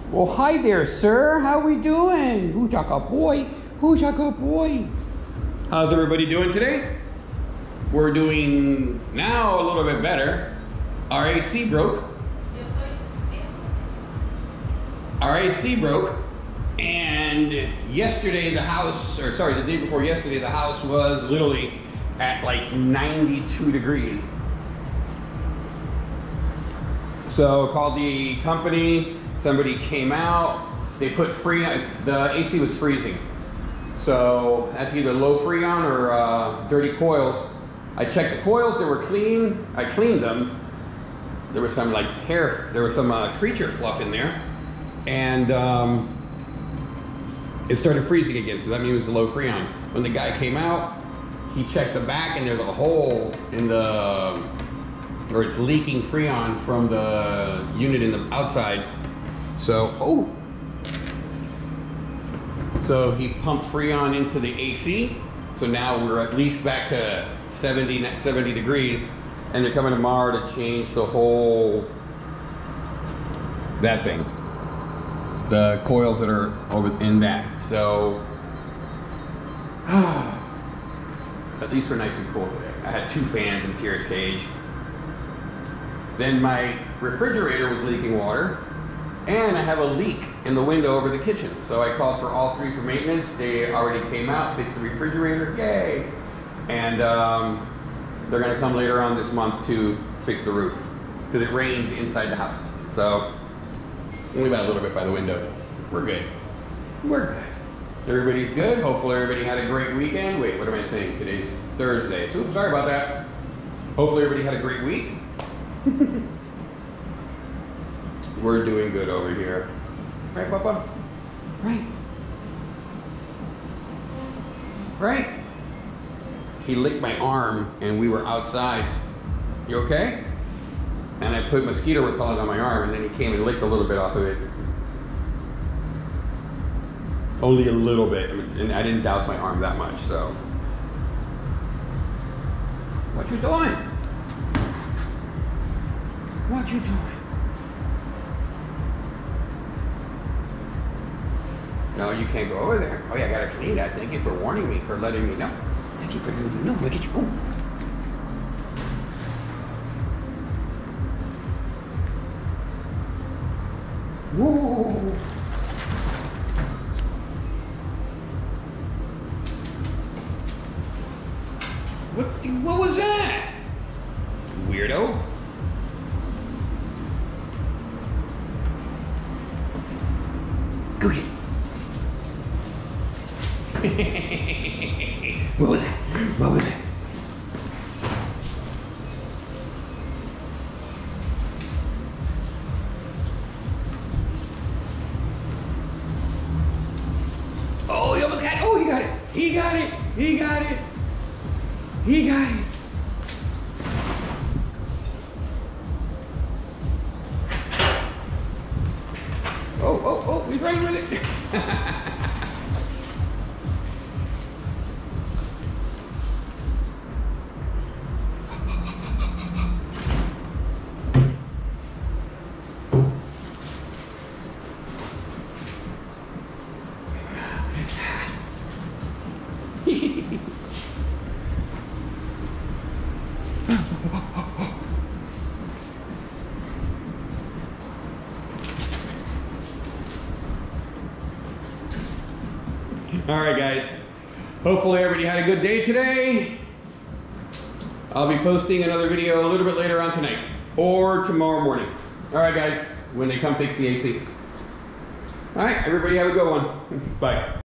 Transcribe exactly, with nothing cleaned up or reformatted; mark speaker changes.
Speaker 1: Well, hi there, sir. How we doing? Who's a good boy? Who's a good boy? How's everybody doing today? We're doing now a little bit better. Our A C broke. Our A C broke, and yesterday the house, or sorry, the day before yesterday, the house was literally at like ninety-two degrees. So called the company. Somebody came out, they put Freon, the A C was freezing. So that's either low Freon or uh, dirty coils. I checked the coils, they were clean. I cleaned them. There was some like hair, there was some uh, creature fluff in there. And um, it started freezing again, so that means it was low Freon. When the guy came out, he checked the back and there's a hole in the, or it's leaking Freon from the unit in the outside. So, oh, so he pumped Freon into the A C. So now we're at least back to seventy, seventy degrees, and they're coming tomorrow to change the whole, that thing, the coils that are over in that. So, at least we're nice and cool today. I had two fans in Tier's cage. Then my refrigerator was leaking water. And I have a leak in the window over the kitchen. So I called for all three for maintenance. They already came out, fixed the refrigerator, yay. And um, they're gonna come later on this month to fix the roof, because it rains inside the house. So, only about a little bit by the window. We're good. We're good. Everybody's good. Hopefully everybody had a great weekend. Wait, what am I saying? Today's Thursday. Oops, sorry about that. Hopefully everybody had a great week. We're doing good over here. Right, Papa? Right. Right. He licked my arm and we were outside. You okay? And I put mosquito repellent on my arm and then he came and licked a little bit off of it. Only a little bit. And I didn't douse my arm that much, so. What you doing? What you doing? No, you can't go over there. Oh yeah, I gotta clean that. Thank you for warning me, for letting me know. Thank you for letting me know. Look at you. Oh. Whoa. What, the, what was that? Weirdo. Go get it. What was it? What was it? Oh, he almost got it. Oh, he got it. He got it. He got it. He got it. Oh, oh, oh, he's running with it. All right, guys. Hopefully everybody had a good day today. I'll be posting another video a little bit later on tonight or tomorrow morning. All right, guys, when they come fix the A C. All right, everybody have a good one. Bye.